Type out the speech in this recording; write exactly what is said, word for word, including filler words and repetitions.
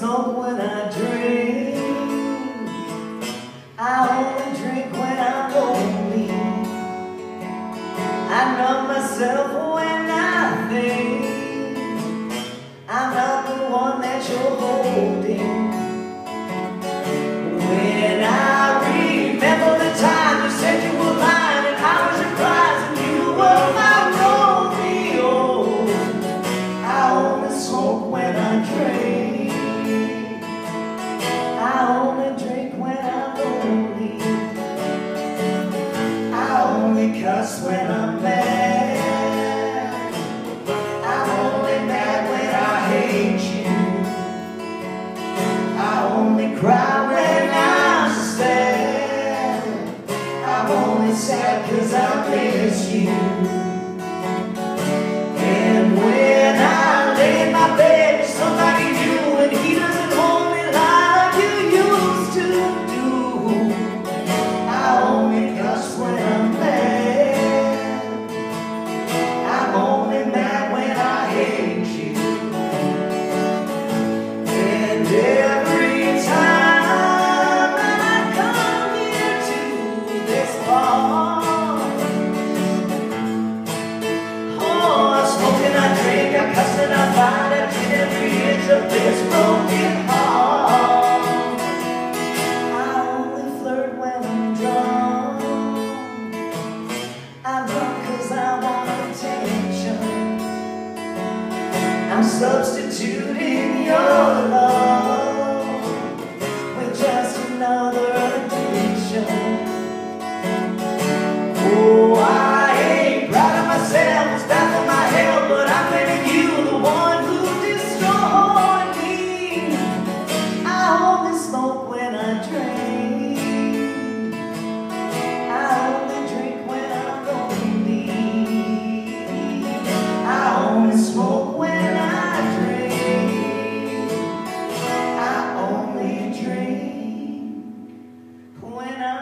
smoke when I drink. I only drink when I'm lonely. I numb myself when I think I'm not the one that you're holding. When I remember the time you said you were mine and I was your prize and you were my Romeo, I only smoke when I drink. I only drink when I'm lonely. I only cuss when I'm mad. I'm only mad when I hate you. I only cry when I'm sad. I'm only sad 'cause I miss you. And when I lay in my bed, somebody new and he doesn't hold me like you used to do. I only cuss when I'm mad. I'm only mad when I hate you. And every time that I come here to this bar, oh, I smoke and I drink, I cuss and I fight, I treat every inch of this broken heart. I only flirt when I'm drunk. I'm drunk 'cause I want attention. I'm substituting your love with just another addiction. Oh, I ain't proud of myself, it's bad for my health, but I'm blaming you, the one who destroyed me. I only smoke when I drink. I only drink when I'm lonely. I only smoke when I drink. I only drink when I